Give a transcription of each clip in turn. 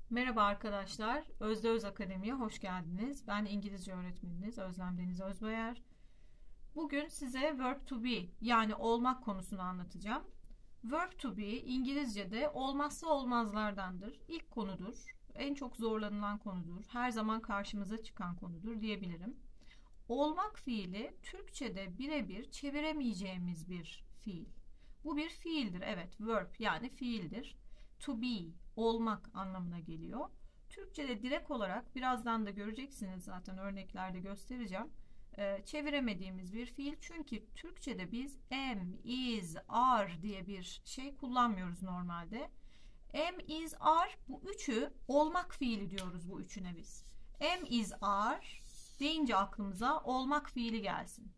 Merhaba arkadaşlar, Özde Öz Akademi'ye hoş geldiniz. Ben İngilizce öğretmeniniz Özlem Deniz Özbayar. Bugün size verb to be yani olmak konusunu anlatacağım. Verb to be İngilizce'de olmazsa olmazlardandır. İlk konudur, en çok zorlanılan konudur, her zaman karşımıza çıkan konudur diyebilirim. Olmak fiili Türkçe'de birebir çeviremeyeceğimiz bir fiil. Bu bir fiildir, evet, verb yani fiildir. To be, olmak anlamına geliyor. Türkçe'de direkt olarak birazdan da göreceksiniz, zaten örneklerde göstereceğim. Çeviremediğimiz bir fiil, çünkü Türkçe'de biz am, is, are diye bir şey kullanmıyoruz normalde. Am, is, are, bu üçü olmak fiili diyoruz bu üçüne biz. Am, is, are deyince aklımıza olmak fiili gelsin.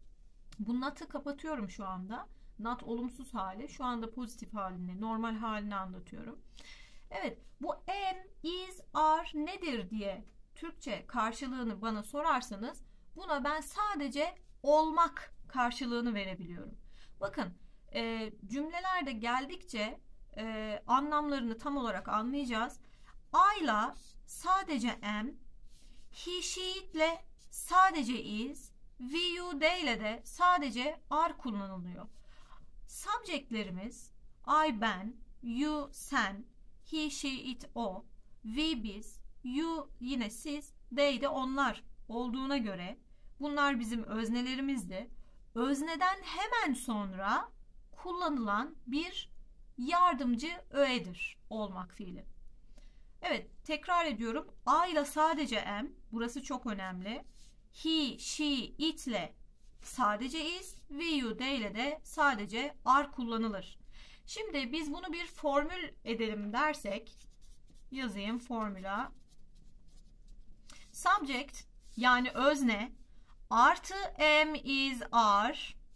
Bu not'ı kapatıyorum şu anda. Not olumsuz hali. Şu anda pozitif halini, normal halini anlatıyorum. Evet, bu am, is, are nedir diye Türkçe karşılığını bana sorarsanız buna ben sadece olmak karşılığını verebiliyorum. Bakın, cümlelerde geldikçe anlamlarını tam olarak anlayacağız. I'la sadece am, he, she ile sadece is, we, you, they ile de sadece are kullanılıyor. Subjectlerimiz I, ben, you, sen, he, she, it, o, we, biz, you, yine siz, they de onlar olduğuna göre bunlar bizim öznelerimizdi. Özneden hemen sonra kullanılan bir yardımcı öğedir olmak fiili. Evet, tekrar ediyorum. I ile sadece am, burası çok önemli. He, she, it ile sadece is, we, you, they ile de sadece are kullanılır. Şimdi biz bunu bir formül edelim dersek, yazayım formüla. Subject yani özne artı am, is, are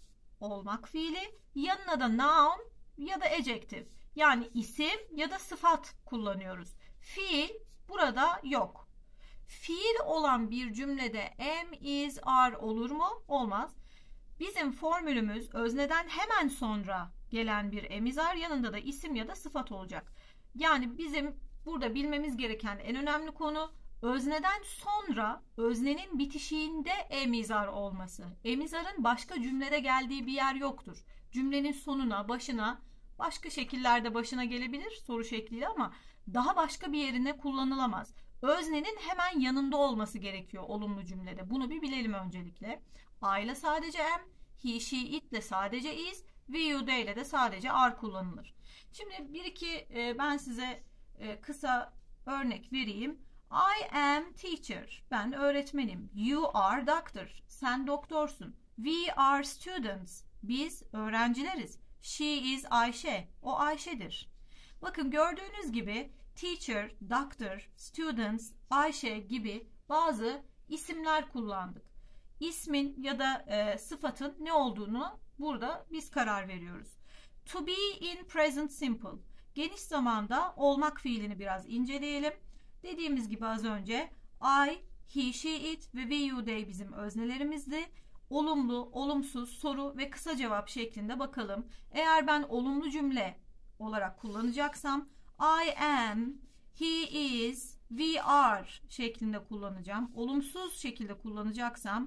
olmak fiili, yanına da noun ya da adjective yani isim ya da sıfat kullanıyoruz. Fiil burada yok. Fiil olan bir cümlede am, is, are olur mu? Olmaz. Bizim formülümüz özneden hemen sonra gelen bir am, is, are, yanında da isim ya da sıfat olacak. Yani bizim burada bilmemiz gereken en önemli konu özneden sonra öznenin bitişiğinde am, is, are olması. Am, is, are'ın başka cümlede geldiği bir yer yoktur. Cümlenin sonuna, başına, başka şekillerde başına gelebilir soru şekliyle ama daha başka bir yerine kullanılamaz. Öznenin hemen yanında olması gerekiyor olumlu cümlede. Bunu bir bilelim öncelikle. I ile sadece am, he, she, it ile sadece is, we, you, they ile de sadece are kullanılır. Şimdi bir iki ben size kısa örnek vereyim. I am teacher. Ben öğretmenim. You are doctor. Sen doktorsun. We are students. Biz öğrencileriz. She is Ayşe. O Ayşe'dir. Bakın gördüğünüz gibi teacher, doctor, students, Ayşe gibi bazı isimler kullandık. İsmin ya da sıfatın ne olduğunu burada biz karar veriyoruz. To be in present simple. Geniş zamanda olmak fiilini biraz inceleyelim. Dediğimiz gibi az önce I, he, she, it ve we, you, they bizim öznelerimizdi. Olumlu, olumsuz, soru ve kısa cevap şeklinde bakalım. Eğer ben olumlu cümle olarak kullanacaksam I am, he is, we are şeklinde kullanacağım. Olumsuz şekilde kullanacaksam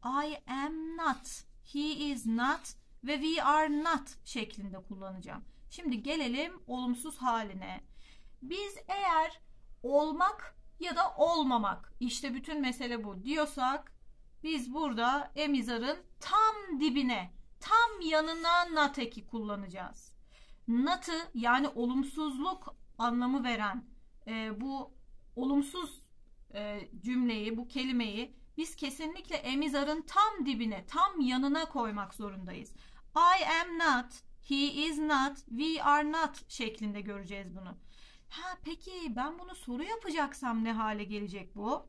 I am not, he is not ve we are not şeklinde kullanacağım. Şimdi gelelim olumsuz haline. Biz eğer olmak ya da olmamak, işte bütün mesele bu diyorsak biz burada am, is, are'ın tam dibine, tam yanına not eki kullanacağız. Not'ı yani olumsuzluk anlamı veren bu olumsuz cümleyi, bu kelimeyi biz kesinlikle am, is, are'ın tam dibine, tam yanına koymak zorundayız. I am not, he is not, we are not şeklinde göreceğiz bunu. Peki ben bunu soru yapacaksam ne hale gelecek bu?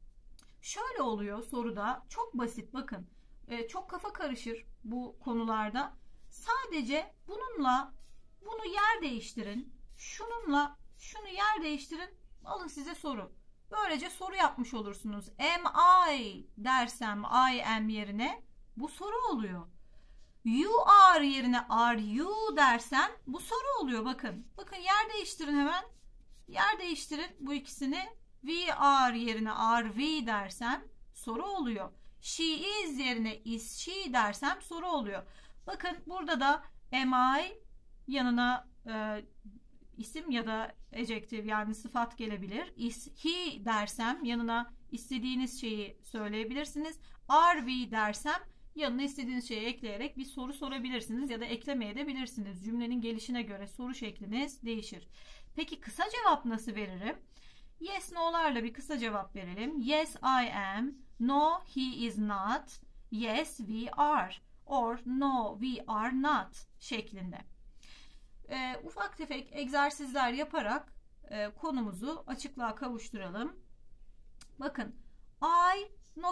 Şöyle oluyor soruda, çok basit bakın. Çok kafa karışır bu konularda. Sadece bununla bunu yer değiştirin. Şununla şunu yer değiştirin. Alın size soru. Böylece soru yapmış olursunuz. Am I dersem I am yerine bu soru oluyor. You are yerine are you dersem bu soru oluyor bakın. Bakın yer değiştirin hemen. Yer yer değiştirin bu ikisini. We are yerine are we dersem soru oluyor. She is yerine is she dersem soru oluyor. Bakın burada da am I yanına isim ya da adjective yani sıfat gelebilir. Is he dersem yanına istediğiniz şeyi söyleyebilirsiniz. Are we dersem yanına istediğiniz şeyi ekleyerek bir soru sorabilirsiniz ya da eklemeyebilirsiniz. Cümlenin gelişine göre soru şekliniz değişir. Peki kısa cevap nasıl veririm? Yes, no'larla bir kısa cevap verelim. Yes, I am. No, he is not. Yes, we are. Or no, we are not şeklinde. Ufak tefek egzersizler yaparak konumuzu açıklığa kavuşturalım. Bakın, I ...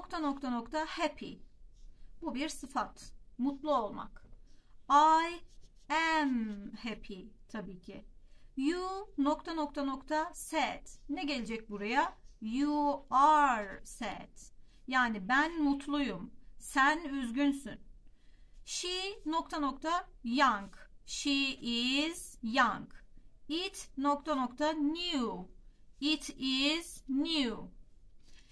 happy. Bu bir sıfat. Mutlu olmak. I am happy tabii ki. You ... sad. Ne gelecek buraya? You are sad. Yani ben mutluyum. Sen üzgünsün. She ... young. She is young. It ... new. It is new. We ...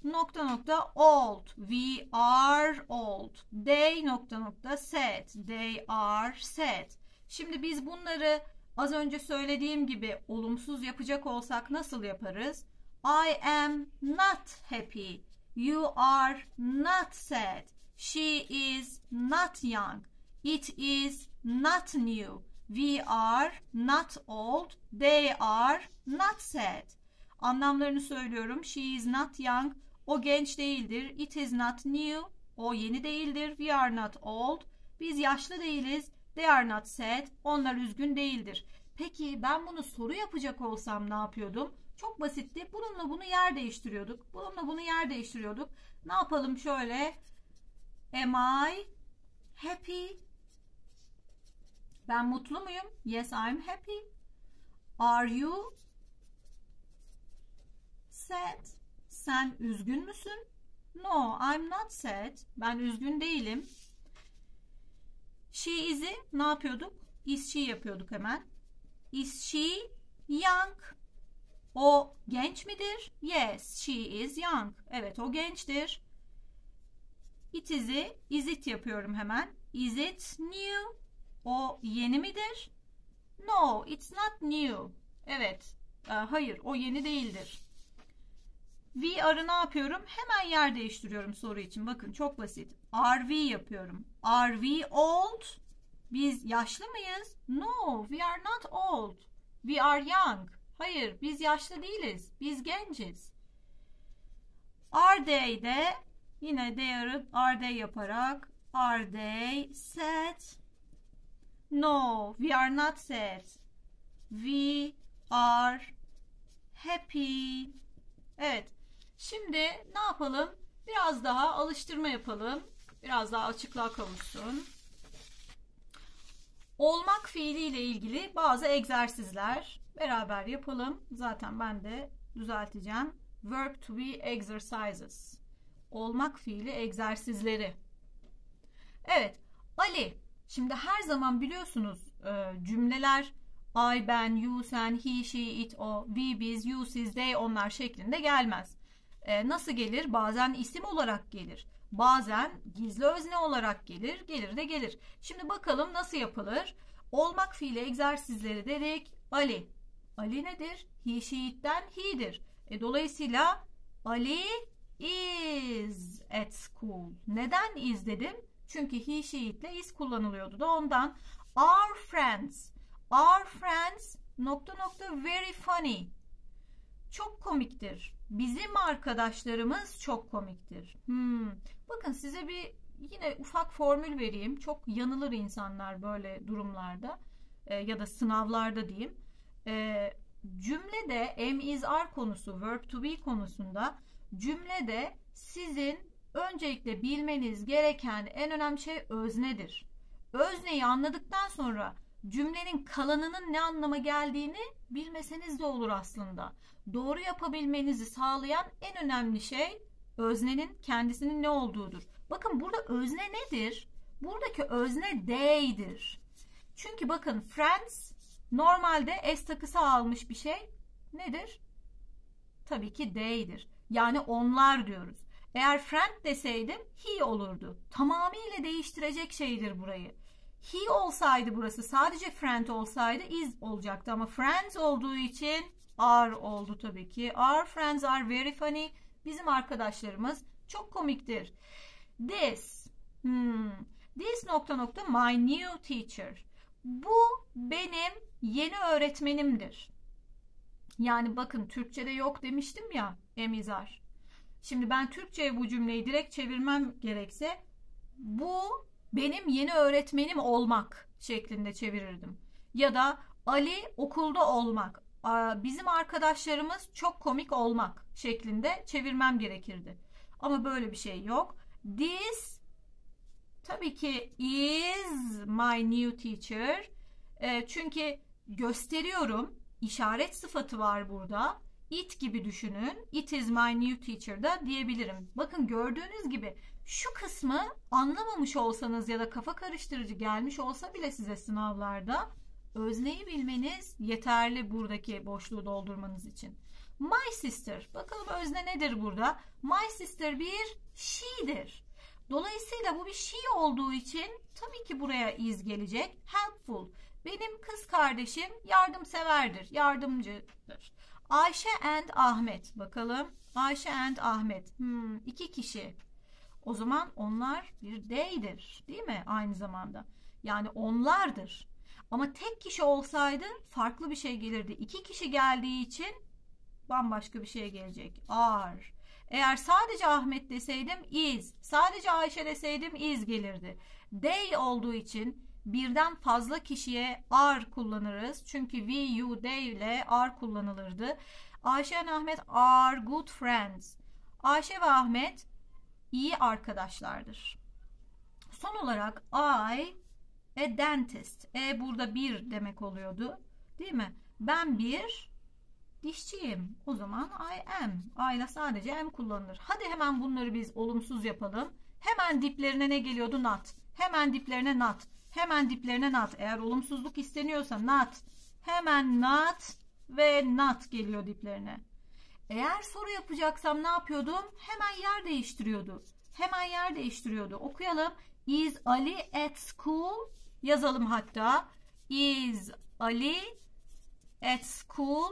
old. We are old. They ... sad. They are sad. Şimdi biz bunları az önce söylediğim gibi olumsuz yapacak olsak nasıl yaparız? I am not happy. You are not sad. She is not young. It is not new. We are not old. They are not sad. Anlamlarını söylüyorum. She is not young. O genç değildir. It is not new. O yeni değildir. We are not old. Biz yaşlı değiliz. They are not sad. Onlar üzgün değildir. Peki ben bunu soru yapacak olsam ne yapıyordum? Çok basitti. Bununla bunu yer değiştiriyorduk. Bununla bunu yer değiştiriyorduk. Ne yapalım şöyle? Am I happy? Ben mutlu muyum? Yes, I'm happy. Are you sad? Sen üzgün müsün? No, I'm not sad. Ben üzgün değilim. She is'i ne yapıyorduk? Is she yapıyorduk hemen. Is she young? O genç midir? Yes, she is young. Evet, o gençtir. It is'i is it yapıyorum hemen. Is it new? O yeni midir? No, it's not new. Evet, hayır, o yeni değildir. We are'ı ne yapıyorum? Hemen yer değiştiriyorum soru için. Bakın çok basit. Are we yapıyorum. Are we old? Biz yaşlı mıyız? No, we are not old. We are young. Hayır, biz yaşlı değiliz. Biz genciz. Are they de yine are they yaparak are they sad? No, we are not sad. We are happy. Evet. Şimdi ne yapalım? Biraz daha alıştırma yapalım. Biraz daha açıklığa kavuşsun. Olmak fiiliyle ilgili bazı egzersizler beraber yapalım. Zaten ben de düzelteceğim. Verb to be exercises. Olmak fiili egzersizleri. Evet. Ali. Şimdi her zaman biliyorsunuz cümleler I, ben, you, sen, he, she, it, o, we, biz, you, siz, they, onlar şeklinde gelmez. Nasıl gelir? Bazen isim olarak gelir. Bazen gizli özne olarak gelir. Gelir de gelir. Şimdi bakalım nasıl yapılır? Olmak fiili egzersizleri dedik. Ali. Ali nedir? He, she, it'ten he'dir. Dolayısıyla Ali is at school. Neden is dedim? Çünkü he, she, it ile is kullanılıyordu da ondan. Our friends. Our friends ... very funny. Çok komiktir. Bizim arkadaşlarımız çok komiktir. Bakın size bir yine ufak formül vereyim. Çok yanılır insanlar böyle durumlarda ya da sınavlarda diyeyim. Cümlede am, is, are konusu, verb to be konusunda cümlede sizin öncelikle bilmeniz gereken en önemli şey öznedir. Özneyi anladıktan sonra cümlenin kalanının ne anlama geldiğini bilmeseniz de olur aslında. Doğru yapabilmenizi sağlayan en önemli şey öznenin kendisinin ne olduğudur. Bakın burada özne nedir? Buradaki özne they'dir. Çünkü bakın friends Normalde s takısı almış bir şey nedir? Tabii ki they'dir. Yani onlar diyoruz. Eğer friend deseydim he olurdu. Tamamıyla değiştirecek şeydir burayı. He olsaydı burası, sadece friend olsaydı is olacaktı ama friends olduğu için are oldu tabii ki. Our friends are very funny. Bizim arkadaşlarımız çok komiktir. This. This ... my new teacher. Bu benim yeni öğretmenimdir. Yani bakın Türkçe'de yok demiştim ya emizar. Şimdi ben Türkçe'ye bu cümleyi direkt çevirmem gerekse bu benim yeni öğretmenim olmak şeklinde çevirirdim. Ya da Ali okulda olmak, bizim arkadaşlarımız çok komik olmak şeklinde çevirmem gerekirdi. Ama böyle bir şey yok. This tabii ki is my new teacher. Çünkü gösteriyorum. İşaret sıfatı var burada. It gibi düşünün. It is my new teacher da diyebilirim. Bakın gördüğünüz gibi şu kısmı anlamamış olsanız ya da kafa karıştırıcı gelmiş olsa bile size sınavlarda özneyi bilmeniz yeterli buradaki boşluğu doldurmanız için. My sister. Bakalım özne nedir burada? My sister bir she'dir. Dolayısıyla bu bir she olduğu için tabii ki buraya is gelecek. Helpful. Benim kız kardeşim yardımseverdir, yardımcıdır. Ayşe and Ahmet. Bakalım. Ayşe and Ahmet. İki kişi. O zaman onlar bir they'dir. Değil mi? Aynı zamanda. Yani onlardır. Ama tek kişi olsaydı farklı bir şey gelirdi. İki kişi geldiği için bambaşka bir şey gelecek. Are. Eğer sadece Ahmet deseydim is. Sadece Ayşe deseydim is gelirdi. They olduğu için birden fazla kişiye are kullanırız. Çünkü we, you, they ile are kullanılırdı. Ayşe ve Ahmet are good friends. Ayşe ve Ahmet iyi arkadaşlardır. Son olarak I a dentist. Burada bir demek oluyordu. Değil mi? Ben bir dişçiyim. O zaman I am. I ile sadece am kullanılır. Hadi hemen bunları biz olumsuz yapalım. Hemen diplerine ne geliyordu? Not. Hemen diplerine not. Hemen diplerine not. Eğer olumsuzluk isteniyorsa not. Hemen not ve not geliyor diplerine. Eğer soru yapacaksam ne yapıyordum? Hemen yer değiştiriyordu. Hemen yer değiştiriyordu. Okuyalım. Is Ali at school? Yazalım hatta. Is Ali at school?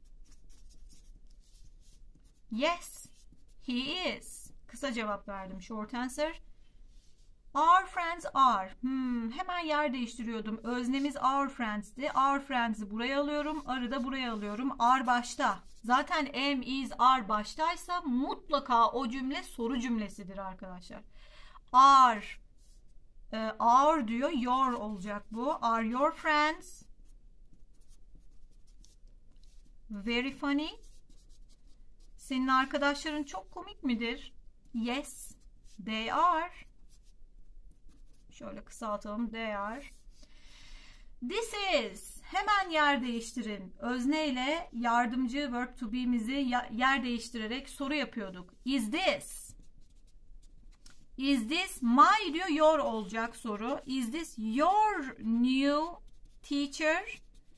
Yes, he is. Kısa cevap verdim. Short answer. Our friends are. Hemen yer değiştiriyordum. Öznemiz our friends'ti. Our friends'i buraya alıyorum. Are'ı da buraya alıyorum. Are başta. Zaten am, is, are baştaysa mutlaka o cümle soru cümlesidir arkadaşlar. Are. Our diyor. Your olacak bu. Are your friends very funny? Senin arkadaşların çok komik midir? Yes, they are. Şöyle kısaltalım. They are. This is. Hemen yer değiştirin. Özne ile yardımcı verb to be'mizi yer değiştirerek soru yapıyorduk. Is this? Is this my diyor, your olacak soru. Is this your new teacher?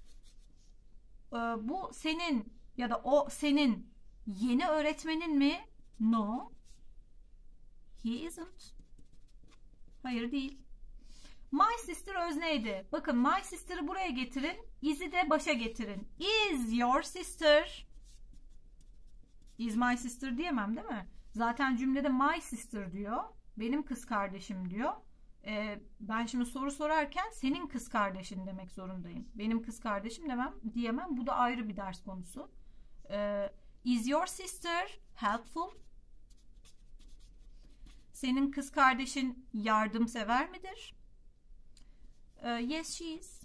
Bu senin ya da o senin yeni öğretmenin mi? No. He isn't. Hayır değil. My sister özneydi. Bakın my sister'ı buraya getirin. Is'i de başa getirin. Is your sister? Is my sister diyemem değil mi? Zaten cümlede my sister diyor. Benim kız kardeşim diyor. Ben şimdi soru sorarken senin kız kardeşin demek zorundayım. Benim kız kardeşim diyemem. Bu da ayrı bir ders konusu. Is your sister helpful? Senin kız kardeşin yardımsever midir? Yes, she is.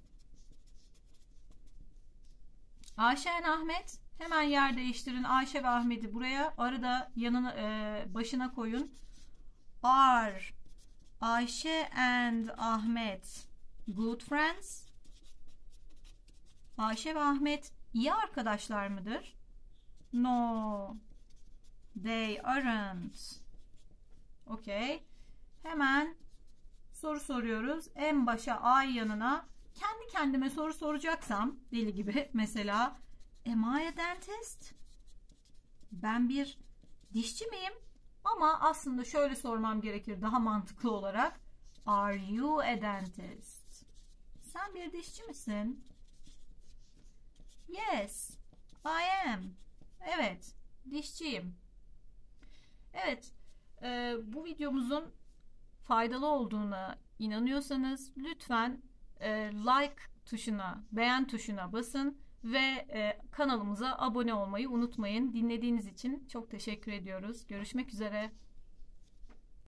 Ayşe ve Ahmet. Hemen yer değiştirin. Ayşe ve Ahmet'i buraya. Arı da yanına başına koyun. Are Ayşe and Ahmet good friends? Ayşe ve Ahmet iyi arkadaşlar mıdır? No. They aren't. Okay. Hemen soru soruyoruz. En başa I yanına kendi kendime soru soracaksam deli gibi mesela am I a dentist? Ben bir dişçi miyim? Ama aslında şöyle sormam gerekir daha mantıklı olarak. Are you a dentist? Sen bir dişçi misin? Yes, I am. Evet, dişçiyim. Evet, bu videomuzun faydalı olduğuna inanıyorsanız lütfen like tuşuna, beğen tuşuna basın ve kanalımıza abone olmayı unutmayın. Dinlediğiniz için çok teşekkür ediyoruz. Görüşmek üzere.